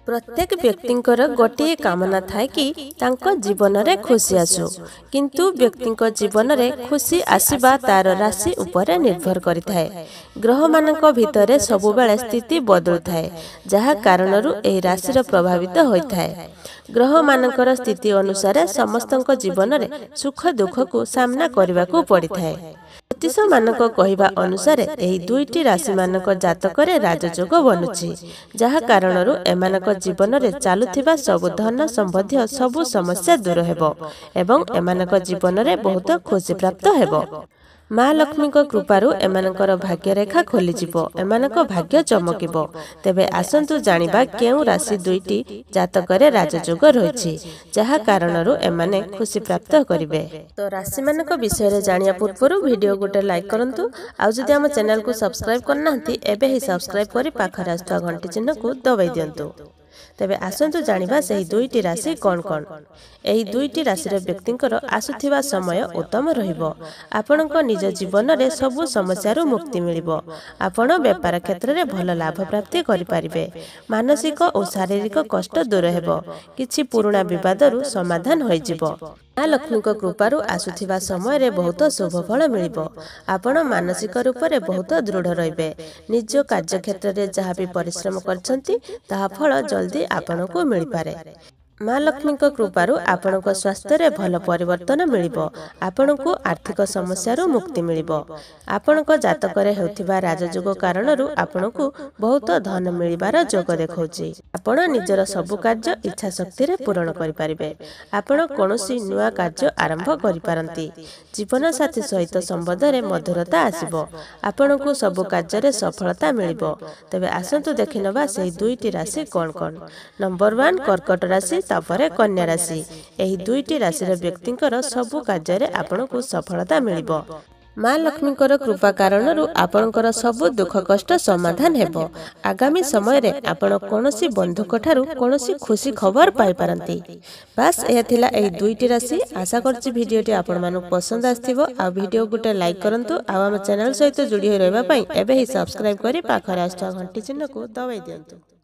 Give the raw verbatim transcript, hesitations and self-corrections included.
प्रत्येक व्यक्तिंकर गोटे कामना थाए कि तांको जीवन रे खुशी आसु किंतु व्यक्तिंक जीवन रे खुशी आसीबा तार राशि उपरे निर्भर करिथाए। ग्रह मानक भितरे सबु बेले स्थिति बदलु थाए जहा कारणरू एही राशि प्रभावित होइथाए। ग्रह मानकर स्थिति अनुसार समस्तक जीवन रे सुख दुख को सामना करने को पड़ी थाए। ज्योतिष मानक कहवा अनुसार एही दुईटी राशि मानक जातक राजयोग बनुछि जहा कारणरू एमानक जीवन रे चालुथिबा सबु धन संबंधी सबु समस्या दूर हेबो एवं एमानक जीवन रे बहुत खुशी प्राप्त हेबो। माँ लक्ष्मी कृपारू एमानकर भाग्य रेखा खोली जिवो, एमानक भाग्य चमकिबो। तेबे आसंतु जानिबा केउ राशि दुईटी जातकरे राजयोग रहिछि जहा कारणरू एमाने खुशी प्राप्त करिवे। तो राशि मानक विषय रे जानिया पूर्वरु वीडियो गोटे लाइक करंतु आ जदि हम चैनल को सब्सक्राइब करनांती एबे ही सब्सक्राइब करी पाखरे आस्थुवा घंटी चिन्ह को दबाई दियंतु। तेबे आसंतु जानिबा सेही दुईटी राशि कोन कोन। एही दुईटी राशि रे व्यक्तिंकर आसुथिबा समय उत्तम रहिबो। आपणक निज जीवन रे सबु समस्यारू मुक्ति मिलिबो। आपण व्यापार क्षेत्र रे भल लाभ प्राप्ति करि पारिबे। मानसिक और शारीरिक कष्ट दूर हेबो। किछि पुराना विवादरू समाधान होई जिवो। माँ लक्ष्मी कृपारू आसुथिबा समय रे बहुत शुभ फल मिलिबो। आपण मानसिक रूप रे बहुत दृढ़ रहिबे। निज कार्य क्षेत्र रे जहा भी परिश्रम करछंती ताहा फल जल्दी आपण को मिल पारे। माँ लक्ष्मी कृपारू आपण को स्वास्थ्य रे भल परिवर्तन मिलिबो। आपण को आर्थिक समस्या रो मुक्ति मिलिबो। आपण को जातक रे हेउथिबा राजयोग कारणरू आपण को बहुत धन मिलिबार योग देखौछि। आपण निजर सबु कार्य इच्छा शक्ति रे पूर्ण करि पारिबे। आपण कोनोसी नुआ कार्य आरंभ करि पारंती। जीवन साथी सहित संबंध रे मधुरता आसीबो। आपण को सबु कार्य रे सफलता मिलिबो। तबे आसंतु देखिनबा सेही दुईटी राशि कोन कोन। नंबर वन कर्कट राशि तापरे कन्या राशि। एही दुईटी राशि रे व्यक्तिंकर सबु कार्य रे आपण को सफलता मिलिबो। माँ लक्ष्मी कृपा कारणरू आपणकर सबु दुख कष्ट समाधान हेबो। आगामी समय रे आपण कोनोसी बंधुक ठारू कोनोसी खुशी खबर पाई पारंती। बस एहा थिला एही दुईटी राशि। आशा करछि भिडियोटी आपण मानु पसंद आस्थिबो। आ भिडियो गुटे लाइक करंतु आ हम चैनल सहित जुड़ी होई रहबा पई एबे ही सब्सक्राइब करी पाखरे आस्थुवा घंटी चिन्ह को दबाई दियंतु।